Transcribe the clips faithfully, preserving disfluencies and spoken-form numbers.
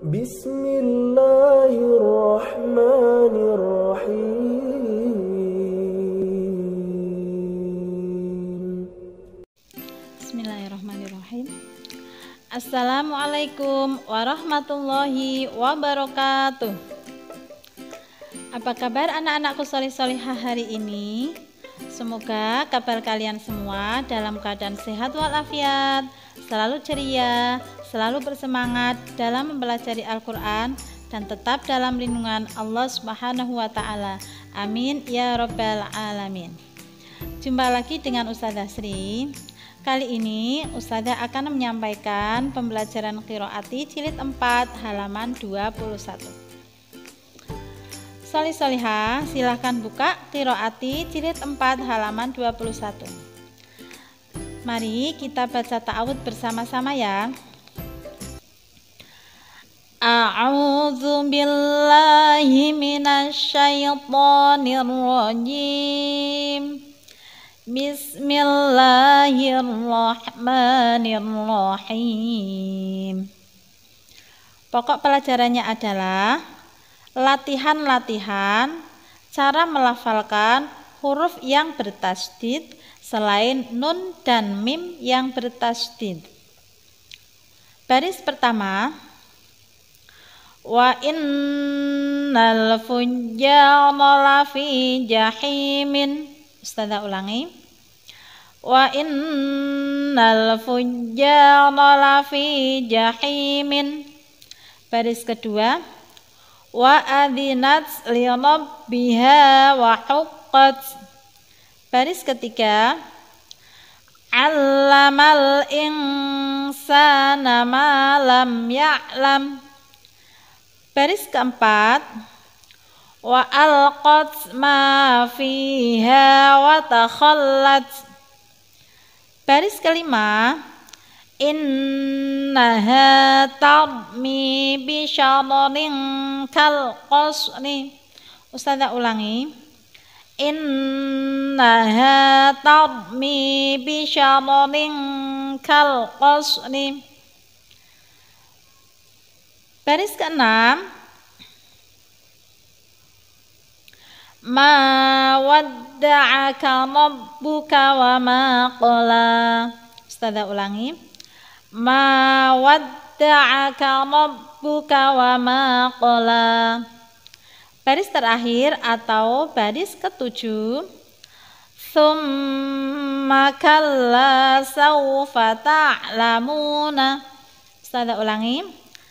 Bismillahirrahmanirrahim. Bismillahirrahmanirrahim. Assalamualaikum warahmatullahi wabarakatuh. Apa kabar anak-anakku solih-solihah hari ini? Semoga kabar kalian semua dalam keadaan sehat walafiat, selalu ceria, selalu bersemangat dalam mempelajari Al-Quran, dan tetap dalam lindungan Allah Subhanahu wa Ta'ala. Amin ya Rabbal Alamin. Jumpa lagi dengan Ustazah Sri. Kali ini Ustazah akan menyampaikan pembelajaran qiraati jilid empat halaman dua puluh satu. Solih-solihah, silahkan buka qiraati jilid empat halaman dua puluh satu. Mari kita baca ta'awudz bersama-sama ya. A'udzu billahi minasy syaithanir rajim. Bismillahirrahmanirrahim. Pokok pelajarannya adalah latihan-latihan cara melafalkan huruf yang bertasydid selain nun dan mim yang bertasydid. Baris pertama, wa innal fujjara lafi jahimin. Ustazah ulangi. Wa innal fujjara lafi jahimin. Baris kedua, wa adzinat li rabbiha wa huqqat. Baris ketiga, allamal insana ma lam ya'lam. Baris keempat, wa alqat ma fiha wa takhallat. Baris kelima, innaha tarmi bi syararin kal qasri. Ustazah ulangi. Innaha tarmi bi syararin kal qasri. Baris keenam, ma wadda'aka rabbuka wa ma qala. Ustazah ulangi. Ma wadda'aka rabbuka wa ma qala. Baris terakhir atau baris ketujuh, tsumma kalla sawfa ta'lamuna. Ustazah ulangi.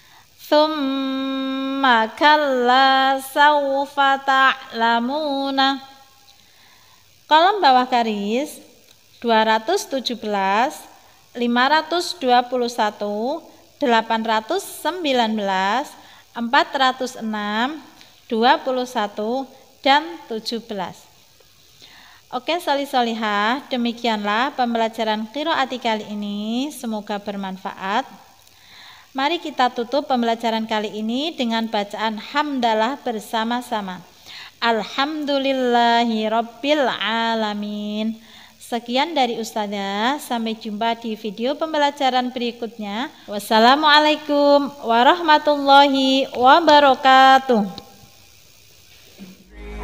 Tsumma kalla sawfa ta'lamuna. Kolom bawah garis dua ratus tujuh belas, lima ratus dua puluh satu, delapan ratus sembilan belas, empat ratus enam, dua puluh satu, dan tujuh belas. Oke solih-solihah, demikianlah pembelajaran qiraati kali ini. Semoga bermanfaat. Mari kita tutup pembelajaran kali ini dengan bacaan hamdalah bersama-sama. Alhamdulillahi rabbil alamin. Sekian dari Ustazah, sampai jumpa di video pembelajaran berikutnya. Wassalamualaikum warahmatullahi wabarakatuh.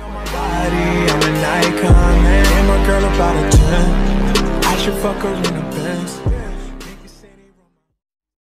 Girl about a ten, I should fuck her in a